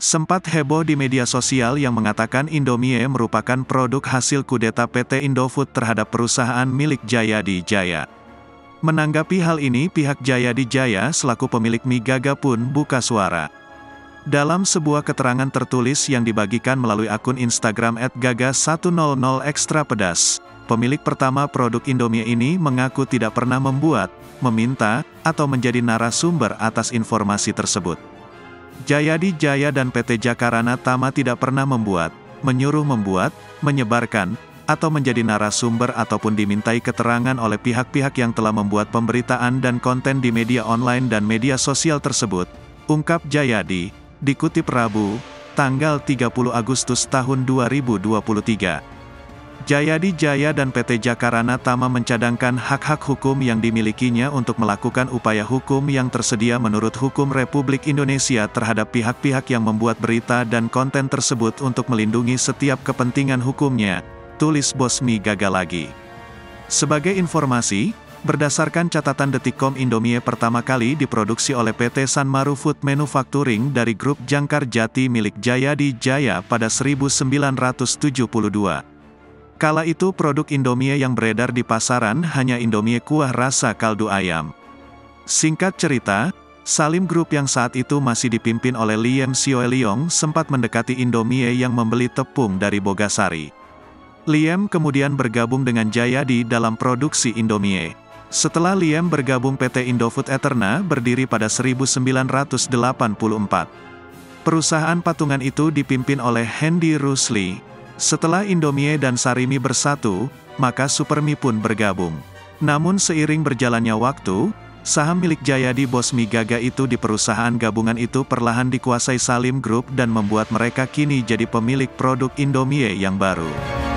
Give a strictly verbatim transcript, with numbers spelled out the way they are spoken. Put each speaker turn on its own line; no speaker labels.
Sempat heboh di media sosial yang mengatakan Indomie merupakan produk hasil kudeta P T Indofood terhadap perusahaan milik Jayadi Jaya. Menanggapi hal ini, pihak Jayadi Jaya selaku pemilik mie Gaga pun buka suara. Dalam sebuah keterangan tertulis yang dibagikan melalui akun Instagram et gaga seratus extra pedas, pemilik pertama produk Indomie ini mengaku tidak pernah membuat, meminta, atau menjadi narasumber atas informasi tersebut. Jayadi Jaya dan P T Jakarana Tama tidak pernah membuat, menyuruh membuat, menyebarkan, atau menjadi narasumber ataupun dimintai keterangan oleh pihak-pihak yang telah membuat pemberitaan dan konten di media online dan media sosial tersebut, ungkap Jayadi, dikutip Rabu, tanggal tiga puluh Agustus tahun dua ribu dua puluh tiga. Jayadi Jaya dan P T Jakarana Tama mencadangkan hak-hak hukum yang dimilikinya untuk melakukan upaya hukum yang tersedia menurut hukum Republik Indonesia terhadap pihak-pihak yang membuat berita dan konten tersebut untuk melindungi setiap kepentingan hukumnya, tulis bos mie Gaga lagi. Sebagai informasi, berdasarkan catatan detik titik com, Indomie pertama kali diproduksi oleh P T Sanmaru Food Manufacturing dari grup Jangkar Jati milik Jayadi Jaya pada seribu sembilan ratus tujuh puluh dua. Kala itu produk Indomie yang beredar di pasaran hanya Indomie kuah rasa kaldu ayam. Singkat cerita, Salim Group yang saat itu masih dipimpin oleh Liem Sioeliong sempat mendekati Indomie yang membeli tepung dari Bogasari. Liem kemudian bergabung dengan Jayadi dalam produksi Indomie. Setelah Liem bergabung, P T Indofood Eterna berdiri pada seribu sembilan ratus delapan puluh empat. Perusahaan patungan itu dipimpin oleh Hendy Rusli. Setelah Indomie dan Sarimi bersatu, maka Supermi pun bergabung. Namun seiring berjalannya waktu, saham milik Jayadi bos mie Gaga itu di perusahaan gabungan itu perlahan dikuasai Salim Group dan membuat mereka kini jadi pemilik produk Indomie yang baru.